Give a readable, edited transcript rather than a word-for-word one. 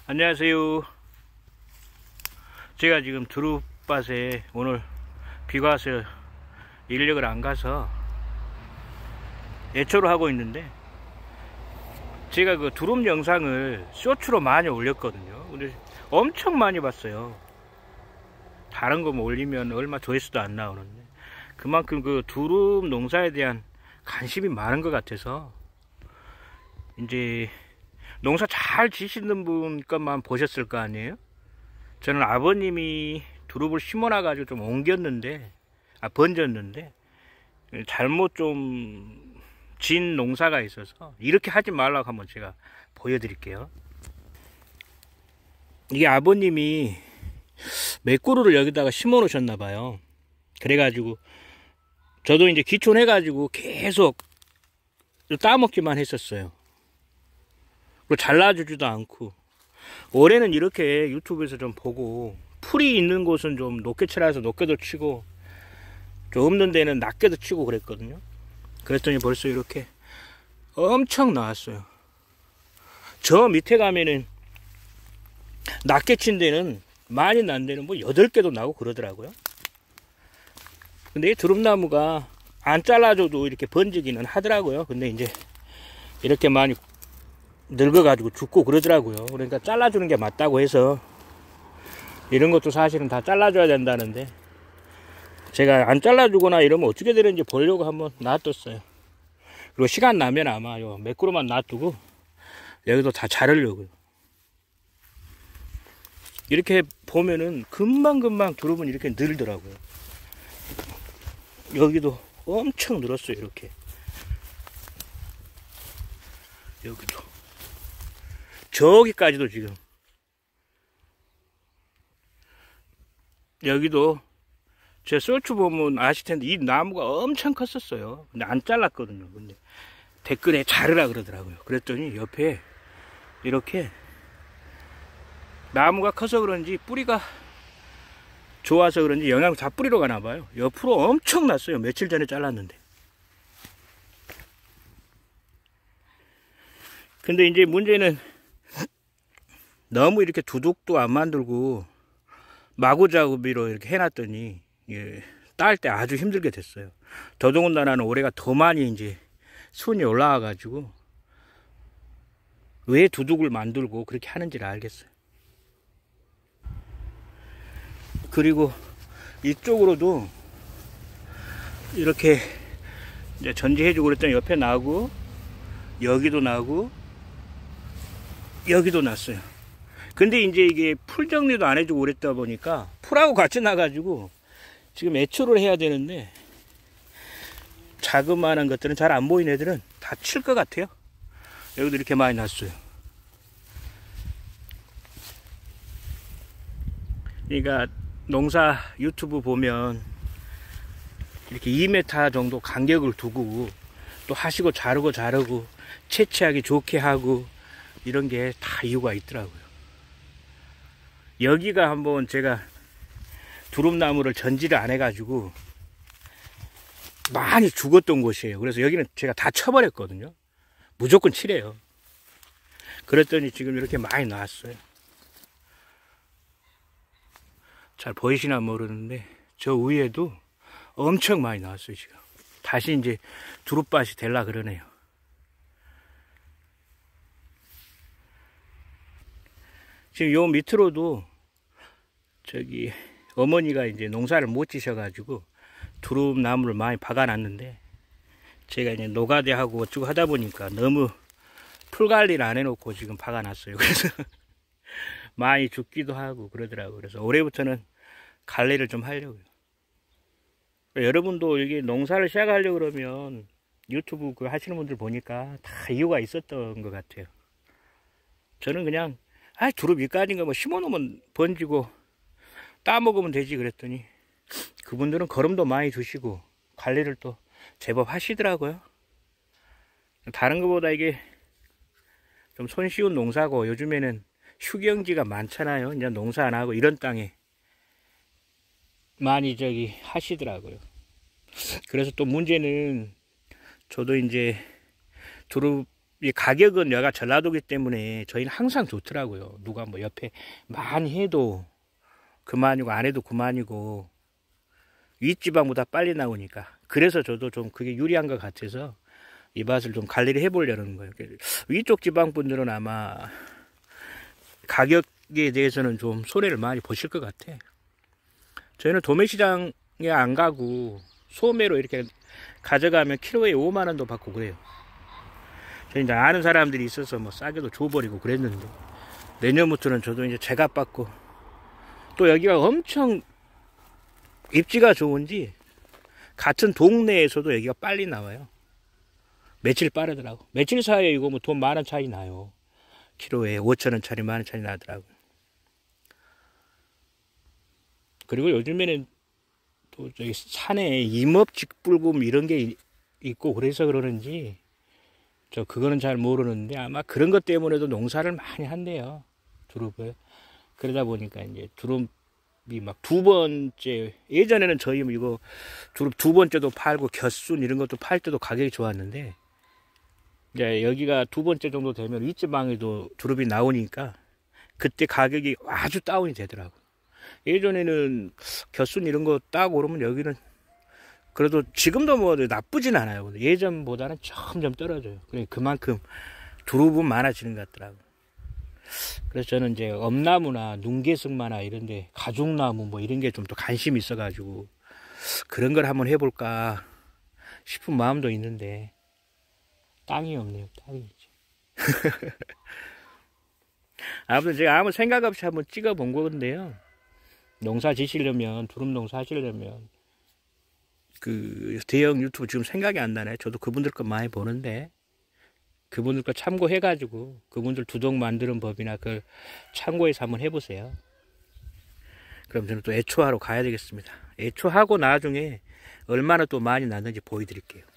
안녕하세요. 제가 지금 두릅밭에 오늘 비가 와서 인력을 안 가서 애초를 하고 있는데, 제가 그 두릅 영상을 쇼츠로 많이 올렸거든요. 근데 엄청 많이 봤어요. 다른 거 뭐 올리면 얼마 조회수도 안 나오는데, 그만큼 그 두릅 농사에 대한 관심이 많은 것 같아서 이제 농사 잘 지시는 분 것만 보셨을 거 아니에요? 저는 아버님이 두릅을 심어놔 가지고 좀 옮겼는데, 번졌는데 잘못 좀 진 농사가 있어서 이렇게 하지 말라고 한번 제가 보여드릴게요. 이게 아버님이 맥구루를 여기다가 심어 놓으셨나 봐요. 그래가지고 저도 이제 기촌해 가지고 계속 따먹기만 했었어요. 잘라주지도 않고, 올해는 이렇게 유튜브에서 좀 보고 풀이 있는 곳은 좀 높게 쳐라서 높게도 치고 좀 없는 데는 낮게도 치고 그랬거든요. 그랬더니 벌써 이렇게 엄청 나왔어요. 저 밑에 가면은 낮게 친 데는, 많이 난 데는 뭐 8개도 나고 그러더라고요. 근데 이 두릅나무가 안 잘라줘도 이렇게 번지기는 하더라고요. 근데 이제 이렇게 많이 늙어가지고 죽고 그러더라고요. 그러니까 잘라주는 게 맞다고 해서, 이런 것도 사실은 다 잘라줘야 된다는데 제가 안 잘라주거나 이러면 어떻게 되는지 보려고 한번 놔뒀어요. 그리고 시간 나면 아마 요 매꾸로만 놔두고 여기도 다 자르려고요. 이렇게 보면은 금방금방 두릅은 이렇게 늘더라고요. 여기도 엄청 늘었어요. 이렇게 여기도, 저기까지도 지금, 여기도 제 쇼츠 보면 아실 텐데 이 나무가 엄청 컸었어요. 근데 안 잘랐거든요. 근데 댓글에 자르라 그러더라고요. 그랬더니 옆에 이렇게 나무가 커서 그런지 뿌리가 좋아서 그런지 영양 다 뿌리로 가나 봐요. 옆으로 엄청 났어요. 며칠 전에 잘랐는데. 근데 이제 문제는 너무 이렇게 두둑도 안 만들고 마구잡이로 이렇게 해놨더니 딸 때 아주 힘들게 됐어요. 더더군다나는 올해가 더 많이 이제 순이 올라와 가지고 왜 두둑을 만들고 그렇게 하는지를 알겠어요. 그리고 이쪽으로도 이렇게 이제 전지해주고 그랬더니 옆에 나고, 여기도 나고, 여기도 났어요. 근데 이제 이게 풀 정리도 안 해주고 그랬다 보니까 풀하고 같이 나가지고 지금 애초를 해야 되는데, 자그마한 것들은, 잘 안 보이는 애들은 다 칠 것 같아요. 여기도 이렇게 많이 났어요. 그러니까 농사 유튜브 보면 이렇게 2m 정도 간격을 두고 또 하시고 자르고 채취하기 좋게 하고, 이런 게 다 이유가 있더라고요. 여기가 한번 제가 두릅나무를 전지를 안 해가지고 많이 죽었던 곳이에요. 그래서 여기는 제가 다 쳐버렸거든요. 무조건 치래요. 그랬더니 지금 이렇게 많이 나왔어요. 잘 보이시나 모르는데 저 위에도 엄청 많이 나왔어요. 지금 다시 이제 두릅밭이 되려 그러네요. 지금 요 밑으로도 저기 어머니가 이제 농사를 못 지셔가지고 두릅나무를 많이 박아놨는데, 제가 이제 노가대하고 어쩌고 하다 보니까 너무 풀 관리를 안 해놓고 지금 박아놨어요. 그래서 많이 죽기도 하고 그러더라고요. 그래서 올해부터는 관리를 좀 하려고요. 여러분도 여기 농사를 시작하려고 그러면 유튜브 그 하시는 분들 보니까 다 이유가 있었던 것 같아요. 저는 그냥 두릅 이까지인가 뭐 심어놓으면 번지고 따먹으면 되지 그랬더니, 그분들은 거름도 많이 두시고 관리를 또 제법 하시더라고요. 다른 것보다 이게 좀 손쉬운 농사고, 요즘에는 휴경지가 많잖아요. 이제 농사 안 하고 이런 땅에 많이 저기 하시더라고요. 그래서 또 문제는, 저도 이제 두릅 이 가격은 여가 전라도기 때문에 저희는 항상 좋더라고요. 누가 뭐 옆에 많이 해도 그만이고 안 해도 그만이고 윗지방보다 빨리 나오니까. 그래서 저도 좀 그게 유리한 것 같아서 이 밭을 좀 관리를 해보려는 거예요. 위쪽 지방 분들은 아마 가격에 대해서는 좀 손해를 많이 보실 것 같아. 저희는 도매시장에 안 가고 소매로 이렇게 가져가면 키로에 5만 원도 받고 그래요. 저희 이제 아는 사람들이 있어서 뭐 싸게도 줘버리고 그랬는데 내년부터는 저도 이제 제값 받고 또 여기가 엄청 입지가 좋은지 같은 동네에서도 여기가 빨리 나와요. 며칠 빠르더라고. 며칠 사이에 이거 뭐 돈 10,000원 차이 나요. 키로에 5,000원짜리 10,000원 차이 나더라고. 그리고 요즘에는 또 저기 산에 임업직불금 이런 게 있고 그래서 그러는지 저 그거는 잘 모르는데 아마 그런 것 때문에도 농사를 많이 한대요. 두릅을. 그러다 보니까 이제 두릅이 막 두 번째, 예전에는 저희 뭐 이거 두릅 두 번째도 팔고 곁순 이런 것도 팔 때도 가격이 좋았는데 이제 여기가 두 번째 정도 되면 윗지방에도 두릅이 나오니까 그때 가격이 아주 다운이 되더라고. 예전에는 곁순 이런 거 따고 그러면 여기는 그래도 지금도 뭐 나쁘진 않아요. 예전보다는 점점 떨어져요. 그만큼 두릅은 많아지는 것 같더라고요. 그래서 저는 이제 엄나무나 눈개승마나 이런데 가죽나무 뭐 이런 게 좀 더 관심이 있어가지고 그런 걸 한번 해볼까 싶은 마음도 있는데 땅이 없네요. 땅이 이제. 아무튼 제가 아무 생각 없이 한번 찍어본 건데요. 농사 지시려면 두릅 농사 하시려면 그 대형 유튜브 지금 생각이 안 나네. 저도 그분들 거 많이 보는데 그분들 거 참고해가지고 그분들 두둑 만드는 법이나 그걸 참고해서 한번 해보세요. 그럼 저는 또 애초하러 가야 되겠습니다. 애초하고 나중에 얼마나 또 많이 났는지 보여드릴게요.